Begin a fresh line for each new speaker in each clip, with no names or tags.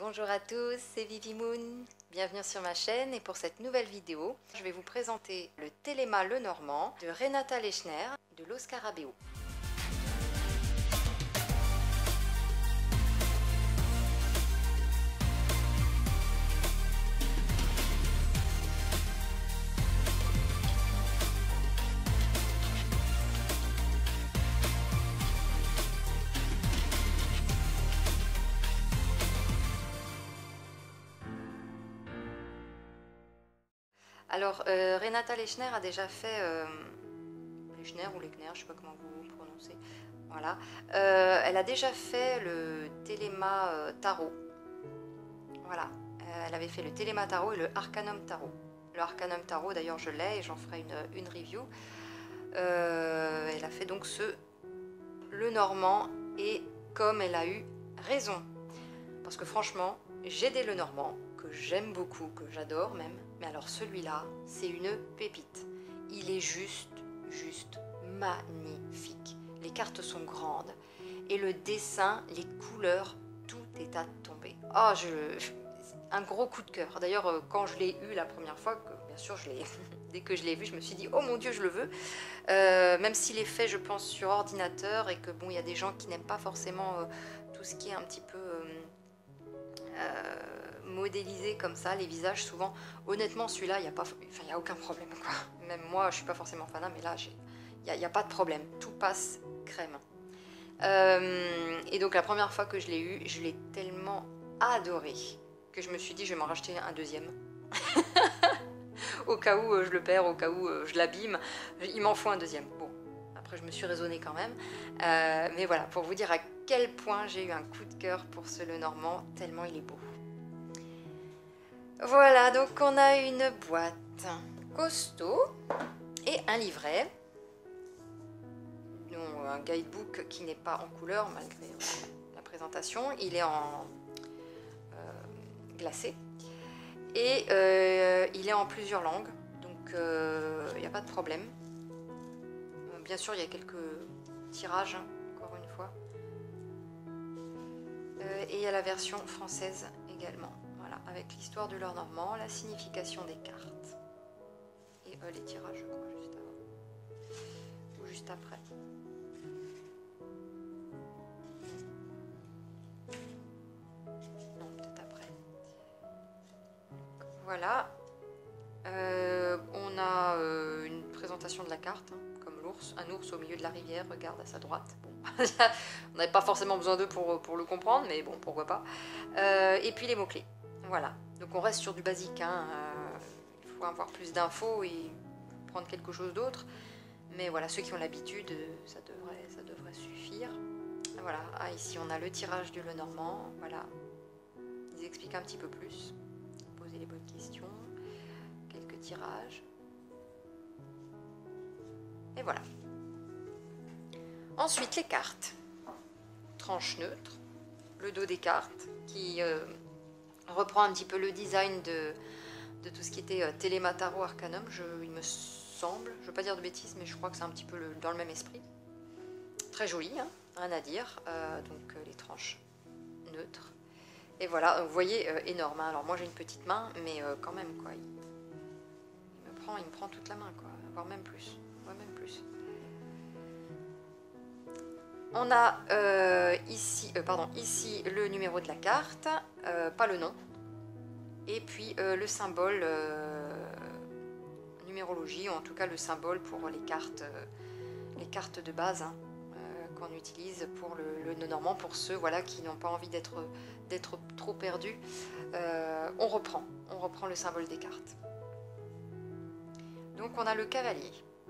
Bonjour à tous, c'est Vivi Moon. Bienvenue sur ma chaîne et pour cette nouvelle vidéo, je vais vous présenter le Téléma Lenormand de Renata Lechner de Lo Scarabeo. Alors, Renata Lechner a déjà fait, Lechner ou Lechner, je ne sais pas comment vous prononcez, voilà. Elle a déjà fait le Téléma Tarot, voilà. Elle avait fait le Téléma Tarot et le Arcanum Tarot. Le Arcanum Tarot, d'ailleurs, je l'ai et j'en ferai une review. Elle a fait donc le Normand, et comme elle a eu raison, parce que franchement, j'ai des Lenormand que j'aime beaucoup, que j'adore même, mais alors celui-là, c'est une pépite. Il est juste magnifique. Les cartes sont grandes et le dessin, les couleurs, tout est à tomber. Oh, un gros coup de cœur. D'ailleurs, quand je l'ai eu la première fois, bien sûr, dès que je l'ai vu, je me suis dit, oh mon Dieu, je le veux. Même s'il est fait, je pense, sur ordinateur et que bon, il y a des gens qui n'aiment pas forcément tout ce qui est un petit peu modélisé comme ça, les visages souvent. Honnêtement, celui-là, il n'y a aucun problème, quoi. Même moi, je suis pas forcément fan, mais là, il n'y a pas de problème. Tout passe crème. Et donc, la première fois que je l'ai eu, je l'ai tellement adoré que je me suis dit, je vais m'en racheter un deuxième. Au cas où je le perds, au cas où je l'abîme, il m'en faut un deuxième. Bon, après, je me suis raisonnée quand même. Mais voilà, pour vous dire à quel point j'ai eu un coup de cœur pour ce Lenormand, tellement il est beau. Voilà, donc on a une boîte costaud et un livret, un guidebook qui n'est pas en couleur malgré la présentation. Il est en glacé et il est en plusieurs langues, donc il n'y a pas de problème. Bien sûr, il y a quelques tirages, encore une fois. Et il y a la version française également. Voilà, avec l'histoire du Lenormand, la signification des cartes et les tirages, je crois, juste avant ou juste après. Non, peut-être après. Voilà. On a une présentation de la carte, hein, comme l'ours, un ours au milieu de la rivière, regarde à sa droite. Bon, on n'avait pas forcément besoin d'eux pour le comprendre, mais bon, pourquoi pas. Et puis les mots-clés. Voilà, donc on reste sur du basique, hein. Il faut avoir plus d'infos et prendre quelque chose d'autre. Mais voilà, ceux qui ont l'habitude, ça devrait suffire. Voilà, ici on a le tirage du Lenormand, voilà. Ils expliquent un petit peu plus, poser les bonnes questions, quelques tirages. Et voilà. Ensuite, les cartes. Tranche neutre, le dos des cartes qui reprend un petit peu le design de tout ce qui était Téléma Tarot Arcanum, il me semble, je ne veux pas dire de bêtises, mais je crois que c'est un petit peu dans le même esprit. Très joli, hein, rien à dire. Donc les tranches neutres. Et voilà, vous voyez, énorme. Hein. Alors moi j'ai une petite main, mais quand même, quoi. Il me prend toute la main, quoi, voire même plus. On a ici le numéro de la carte, pas le nom, et puis le symbole, numérologie, ou en tout cas le symbole pour les cartes de base, hein, qu'on utilise pour le Lenormand, pour ceux voilà, qui n'ont pas envie d'être trop perdus. On reprend le symbole des cartes. Donc on a le cavalier.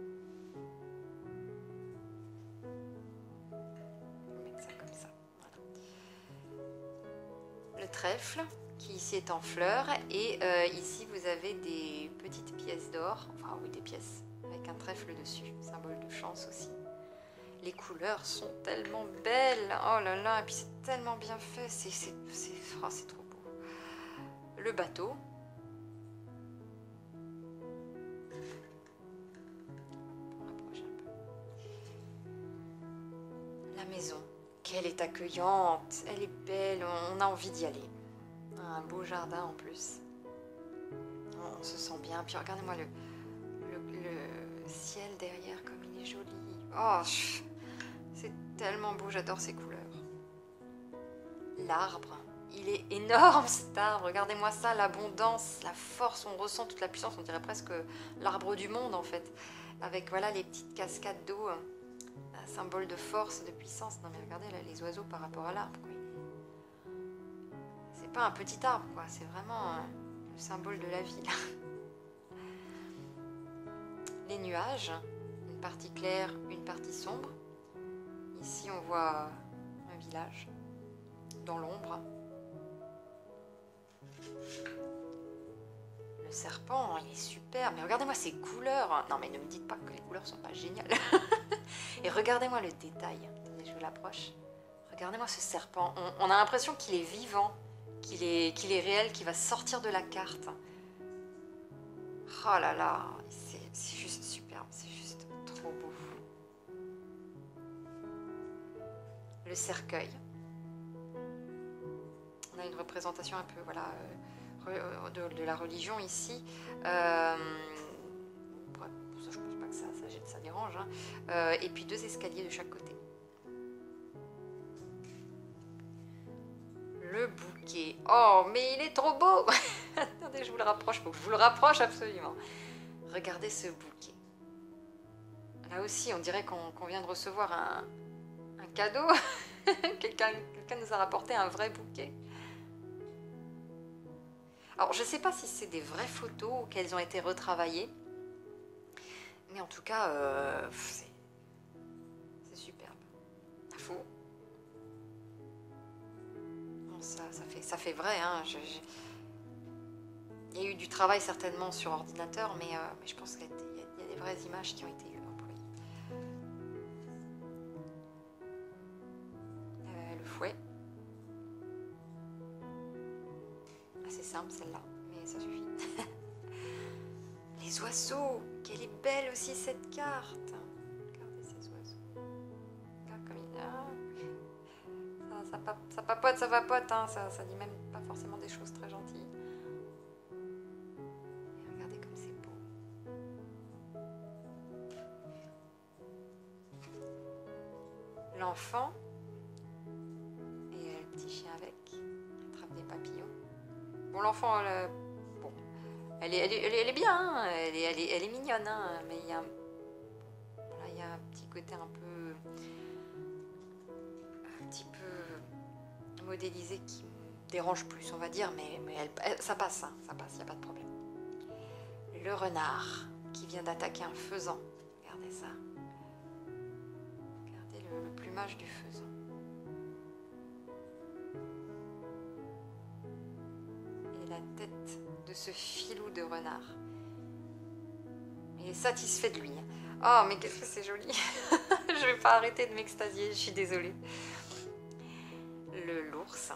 Le trèfle qui ici est en fleurs et ici vous avez des petites pièces d'or, enfin oui, des pièces avec un trèfle dessus, symbole de chance aussi. Les couleurs sont tellement belles, oh là là, et puis c'est tellement bien fait, c'est trop beau. Le bateau. On approche un peu. La maison. Qu'elle est accueillante, elle est belle, on a envie d'y aller. Un beau jardin en plus. On se sent bien. Puis regardez-moi le ciel derrière, comme il est joli. Oh, c'est tellement beau, j'adore ces couleurs. L'arbre, il est énorme cet arbre. Regardez-moi ça, l'abondance, la force, on ressent toute la puissance. On dirait presque l'arbre du monde en fait. Avec voilà les petites cascades d'eau, un symbole de force, de puissance. Non mais regardez là, les oiseaux par rapport à l'arbre. C'est pas un petit arbre, quoi. C'est vraiment le symbole de la vie là. Les nuages, une partie claire, une partie sombre. Ici, on voit un village dans l'ombre. Le serpent, il est super. Mais regardez-moi ces couleurs. Non, mais ne me dites pas que les couleurs sont pas géniales. Et regardez-moi le détail. Attendez, je l'approche. Regardez-moi ce serpent. On a l'impression qu'il est vivant, qu'il est réel, qu'il va sortir de la carte. Oh là là, c'est juste superbe, c'est juste trop beau. Le cercueil. On a une représentation un peu voilà, de la religion ici. Pour ça, je pense pas que ça dérange. Hein. Et puis 2 escaliers de chaque côté. Le bouquet. Oh, mais il est trop beau. Attendez, je vous le rapproche. Faut que je vous le rapproche absolument. Regardez ce bouquet. Là aussi, on dirait qu'on vient de recevoir un cadeau. Quelqu'un nous a rapporté un vrai bouquet. Alors, je ne sais pas si c'est des vraies photos ou qu'elles ont été retravaillées. Mais en tout cas, c'est superbe. Fou. Ça fait vrai. Hein. Il y a eu du travail certainement sur ordinateur, mais je pense qu'il y a des vraies images qui ont été employées. Le fouet. Assez simple celle-là, mais ça suffit. Les oiseaux, quelle est belle aussi cette carte. Regardez ces oiseaux. Regarde comme ça papote, hein. Ça dit même pas forcément des choses très gentilles. Et regardez comme c'est beau. L'enfant et le petit chien avec, attrape des papillons. Bon, l'enfant, bon, elle est bien, hein. Elle est mignonne, hein, mais il y a un petit côté un petit peu modélisé qui me dérange plus, on va dire, mais ça passe, hein, ça passe, il n'y a pas de problème. Le renard qui vient d'attaquer un faisan, regardez ça. Regardez le plumage du faisan. Et la tête de ce filou de renard. Il est satisfait de lui. Oh, mais qu'est-ce que c'est joli. Je vais pas arrêter de m'extasier, je suis désolée. L'ours.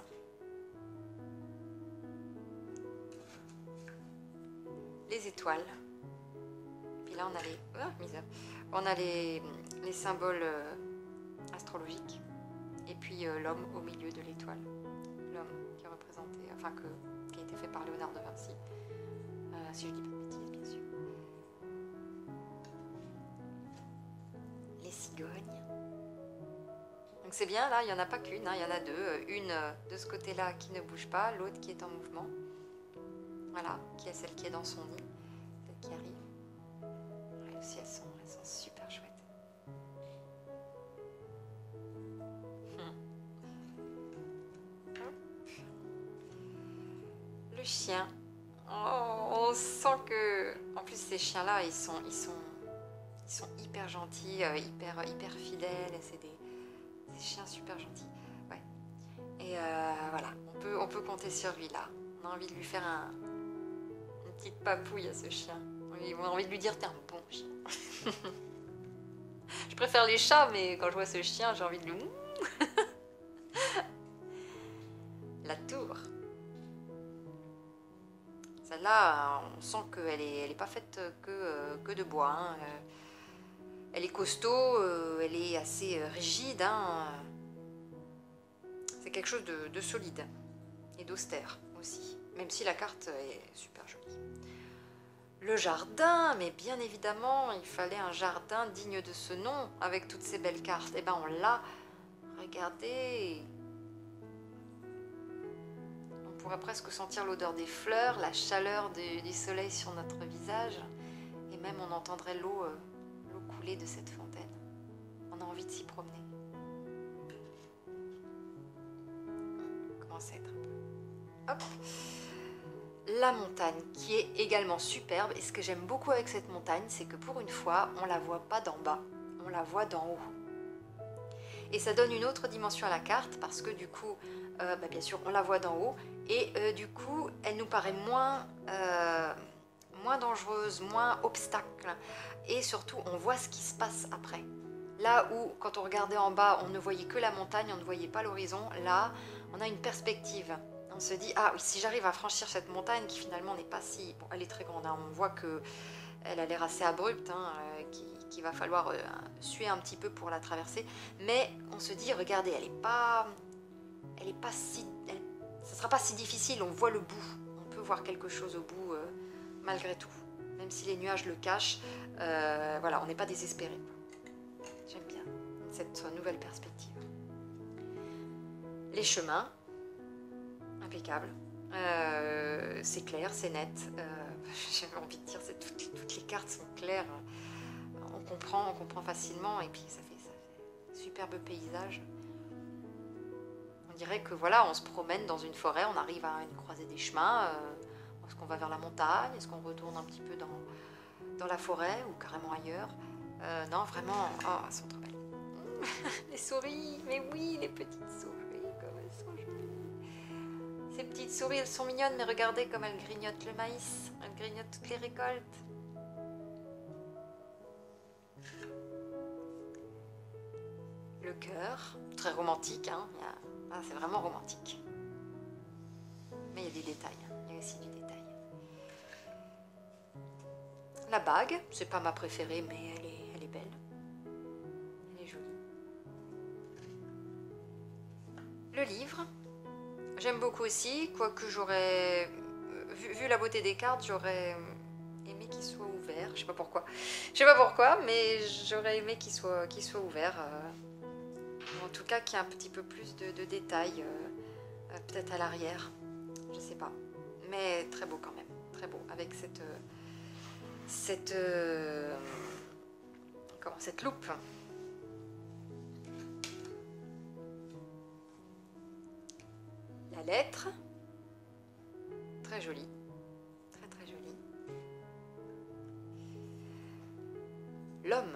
Les étoiles. Et puis là, on a les... Oh, misère. On a les symboles astrologiques. Et puis l'homme au milieu de l'étoile. L'homme qui est représenté... Enfin, qui a été fait par Léonard de Vinci. Si je dis pas de bêtises, bien sûr. Les cigognes. Donc c'est bien, là, il n'y en a pas qu'une, hein, il y en a 2. Une de ce côté-là qui ne bouge pas, l'autre qui est en mouvement. Voilà, qui est celle qui est dans son nid, celle qui arrive. Elles aussi, elles sont super chouettes. Le chien. Oh, on sent que... En plus, ces chiens-là, ils sont hyper gentils, hyper fidèles. C'est des chiens super gentils. Ouais. Et voilà, on peut compter sur lui, là. On a envie de lui faire une petite papouille à ce chien. On a envie de lui dire, t'es un bon chien. Je préfère les chats, mais quand je vois ce chien, j'ai envie de lui... La tour. Celle-là, on sent qu'elle est pas faite que de bois. Hein. Elle est costaud, elle est assez rigide. Hein. C'est quelque chose de solide et d'austère aussi, même si la carte est super jolie. Le jardin, mais bien évidemment, il fallait un jardin digne de ce nom, avec toutes ces belles cartes. Et ben on l'a, regardez. On pourrait presque sentir l'odeur des fleurs, la chaleur du soleil sur notre visage, et même on entendrait l'eau couler de cette fontaine. On a envie de s'y promener. On commence à être un peu... Hop. La montagne qui est également superbe, et ce que j'aime beaucoup avec cette montagne, c'est que pour une fois, on la voit pas d'en bas, on la voit d'en haut. Et ça donne une autre dimension à la carte, parce que du coup, bien sûr, on la voit d'en haut, et du coup, elle nous paraît moins dangereuse, moins obstacle, et surtout, on voit ce qui se passe après. Là où, quand on regardait en bas, on ne voyait que la montagne, on ne voyait pas l'horizon, là, on a une perspective. On se dit, ah oui, si j'arrive à franchir cette montagne qui finalement n'est pas si... Bon, elle est très grande, hein, on voit qu'elle a l'air assez abrupte, hein, qu'il va falloir suer un petit peu pour la traverser. Mais on se dit, regardez, elle est pas si... ça ne sera pas si difficile, on voit le bout. On peut voir quelque chose au bout, malgré tout. Même si les nuages le cachent, voilà, on n'est pas désespéré. J'aime bien cette nouvelle perspective. Les chemins... impeccable, c'est clair, c'est net, j'avais envie de dire, toutes les cartes sont claires, on comprend facilement, et puis ça fait superbe paysage. On dirait que voilà, on se promène dans une forêt, on arrive à une croisée des chemins, est-ce qu'on va vers la montagne, est-ce qu'on retourne un petit peu dans la forêt ou carrément ailleurs, non vraiment, oh, elles sont trop belles. Les souris, mais oui, les petites souris, comme elles sont jolies. Ces petites souris, elles sont mignonnes, mais regardez comme elles grignotent le maïs. Elles grignotent toutes les récoltes. Le cœur, très romantique, hein. C'est vraiment romantique. Mais il y a des détails, hein. Il y a aussi du détail. La bague, c'est pas ma préférée, mais elle est belle. Elle est jolie. Le livre. J'aime beaucoup aussi, quoique j'aurais, vu la beauté des cartes, j'aurais aimé qu'il soit ouvert. Je sais pas pourquoi. Je sais pas pourquoi, mais j'aurais aimé qu'il soit ouvert. En tout cas, qu'il y ait un petit peu plus de détails, peut-être à l'arrière. Je sais pas. Mais très beau quand même. Très beau. Avec cette loupe. La lettre, très jolie, très jolie. L'homme,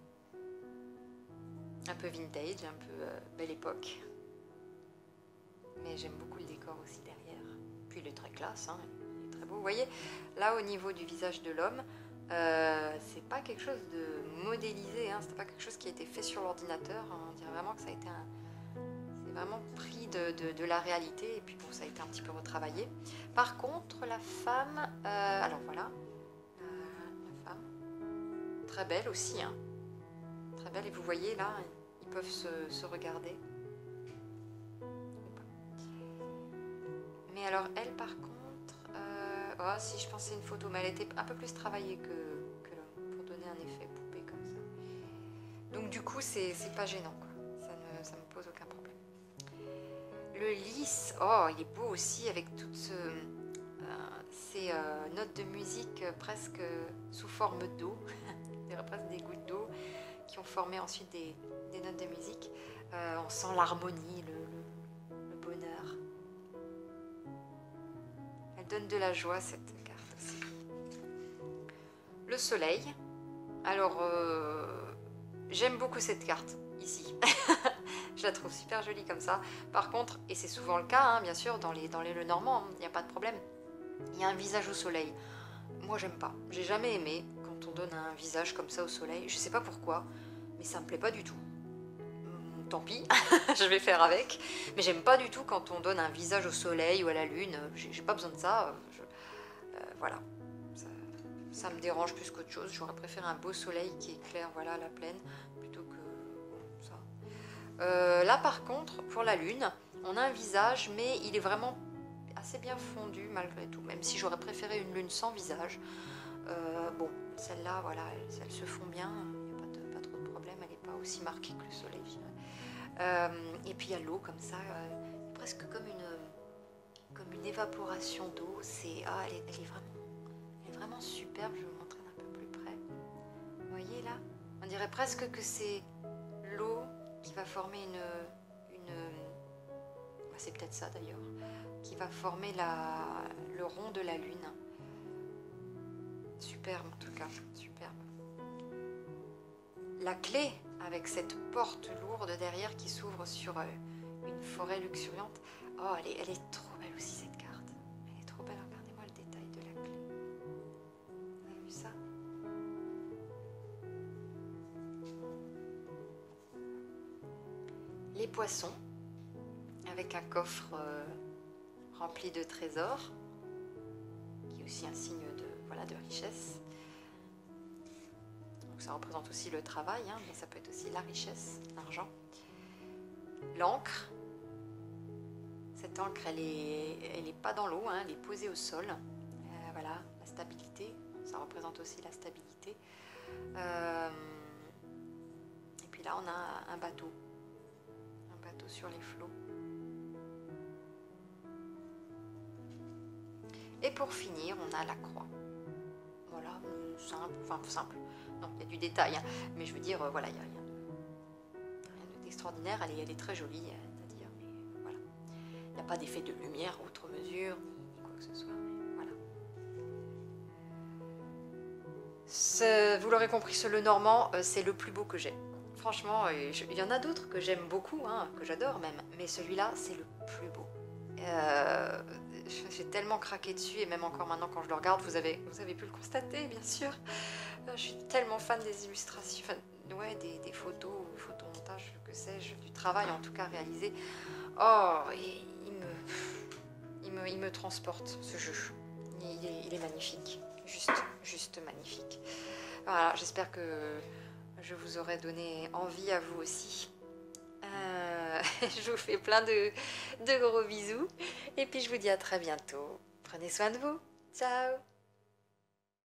un peu vintage, un peu belle époque, mais j'aime beaucoup le décor aussi derrière. Puis il est très classe, hein, il est très beau. Vous voyez, là au niveau du visage de l'homme, c'est pas quelque chose de modélisé, hein, c'est pas quelque chose qui a été fait sur l'ordinateur, hein, on dirait vraiment que ça a été vraiment pris de la réalité, et puis bon, ça a été un petit peu retravaillé. Par contre, la femme, alors voilà, la femme, très belle aussi, hein, très belle, et vous voyez là, ils peuvent se regarder. Mais alors elle, par contre, oh, si je pensais une photo, mais elle était un peu plus travaillée que l'homme, pour donner un effet poupée comme ça. Donc du coup, c'est pas gênant, quoi. Ça me pose aucun problème. Le lys, oh, il est beau aussi avec toutes ces notes de musique presque sous forme d'eau, presque des gouttes d'eau qui ont formé ensuite des notes de musique. On sent l'harmonie, le bonheur. Elle donne de la joie, cette carte aussi. Le soleil. Alors, j'aime beaucoup cette carte ici. Je la trouve super jolie comme ça. Par contre, et c'est souvent le cas, hein, bien sûr, dans les Lenormand, il n'y a pas de problème. Il y a un visage au soleil. Moi, j'aime pas. J'ai jamais aimé quand on donne un visage comme ça au soleil. Je sais pas pourquoi, mais ça me plaît pas du tout. Tant pis, je vais faire avec. Mais j'aime pas du tout quand on donne un visage au soleil ou à la lune. J'ai pas besoin de ça. Voilà. Ça me dérange plus qu'autre chose. J'aurais préféré un beau soleil qui éclaire, voilà, la plaine, plutôt que ça. Là par contre, pour la lune, on a un visage, mais il est vraiment assez bien fondu malgré tout, même si j'aurais préféré une lune sans visage. Bon, celle-là, voilà, elles se font bien, il n'y a pas trop de problème, elle n'est pas aussi marquée que le soleil, je dirais. Et puis il y a l'eau comme ça, presque comme une évaporation d'eau. Elle est vraiment superbe. Je vais vous montrer un peu plus près. Vous voyez là, on dirait presque que c'est l'eau qui va former c'est peut-être ça d'ailleurs, qui va former le rond de la lune. Superbe en tout cas, superbe. La clé avec cette porte lourde derrière qui s'ouvre sur une forêt luxuriante. Oh, elle est trop belle aussi cette carte. Elle est trop belle, regardez-moi le détail de la clé. Vous avez vu ça? Les poissons, avec un coffre rempli de trésors, qui est aussi un signe de richesse. Donc ça représente aussi le travail, hein, mais ça peut être aussi la richesse, l'argent. L'encre. Cette encre, elle est pas dans l'eau, hein, elle est posée au sol. Voilà, la stabilité, ça représente aussi la stabilité. Et puis là, on a un bateau sur les flots. Et pour finir, on a la croix. Voilà, simple. Non, il y a du détail, hein, mais je veux dire, voilà, il n'y a rien d'extraordinaire. Elle est très jolie, c'est-à-dire, mais voilà. Il n'y a pas d'effet de lumière outre mesure, ni quoi que ce soit, mais voilà. Vous l'aurez compris, ce Lenormand, c'est le plus beau que j'ai. Franchement, il y en a d'autres que j'aime beaucoup, hein, que j'adore même, mais celui-là, c'est le plus beau. J'ai tellement craqué dessus, et même encore maintenant quand je le regarde, vous avez pu le constater, bien sûr. Je suis tellement fan des illustrations, ouais, des photos, photomontages, que sais-je, du travail en tout cas réalisé. Oh, et il me transporte, ce jeu. Il est magnifique, juste magnifique. Voilà, j'espère que je vous aurai donné envie à vous aussi. Je vous fais plein de gros bisous. Et puis je vous dis à très bientôt. Prenez soin de vous. Ciao!